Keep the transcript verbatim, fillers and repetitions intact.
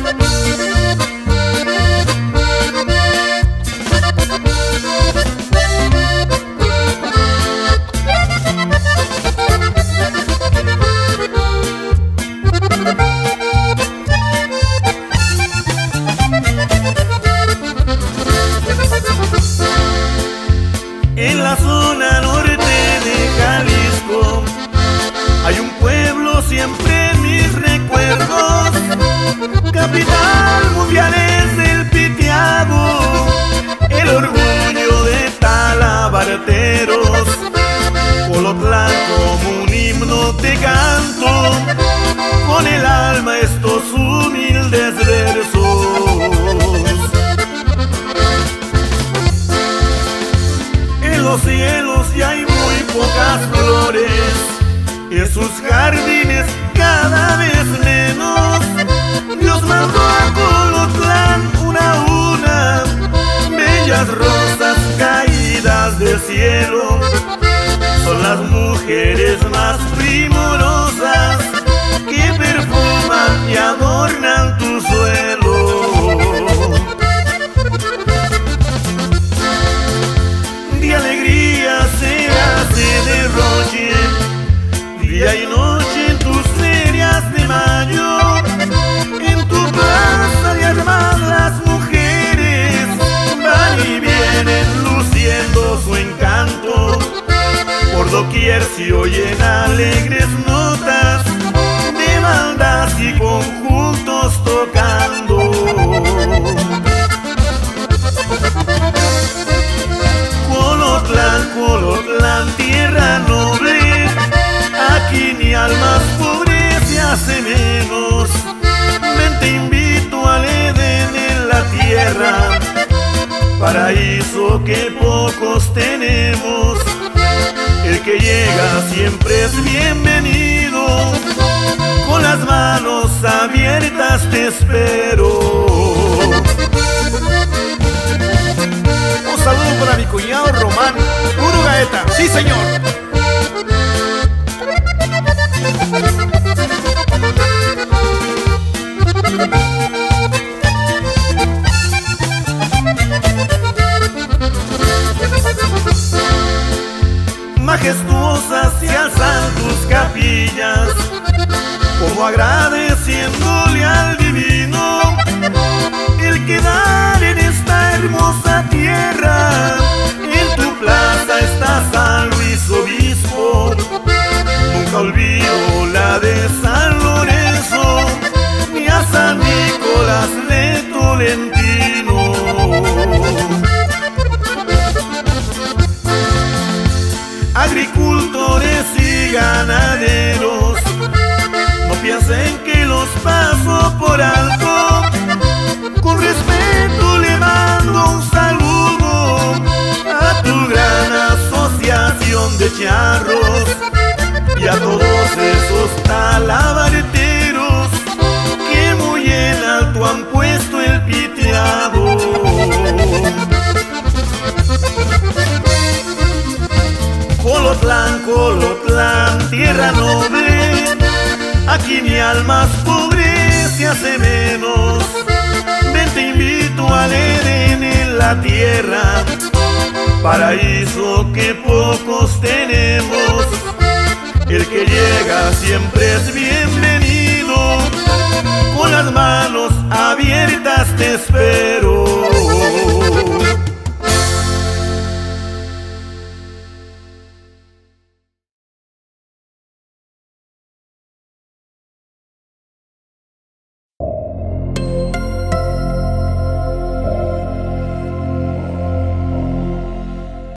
En la zona norte de Jalisco hay un pueblo siempre en mis recuerdos, capital mundial es el Pitiabo, el orgullo de talabarteros. Colotlán, como un himno te canto, con el alma estos humildes versos. En los cielos ya hay muy pocas flores, en sus jardines cada vez menos. Dios mandó a Colotlán una a una bellas rosas caídas del cielo. Son las mujeres más primorosas que perfuman y adornan tu suelo. De alegría se hace derroche, día y noche en tus ferias de mayo. En tu plaza de armas las mujeres van y vienen luciendo su encanto. Por doquier se oyen alegres notas de bandas y conjuntos tocando. Colotlán, Colotlán, tierra noble, aquí ni almas pobres se hace menos. Ven, te invito al Edén en la tierra, paraíso que pocos tenemos. El que llega siempre es bienvenido, con las manos abiertas te espero. Un saludo para mi cuñado Román, puro gaeta, sí señor. Majestuosas se alzan tus capillas, como agradeciéndole al divino el quedar en esta hermosa tierra. En tu plaza está San Luis Obispo, nunca olvido la de San Lorenzo, ni a San Nicolás de Tolentino. Agricultores y ganaderos, no piensen que los paso por alto. Con respeto le mando un saludo a tu gran asociación de charros y a todos esos talabarteros que muy en alto han puesto el pitiado. Colotlán, Colotlán, tierra noble, aquí ni almas pobres se hace menos. Ven, te invito al Edén en la tierra, paraíso que pocos tenemos. El que llega siempre es bienvenido, con las manos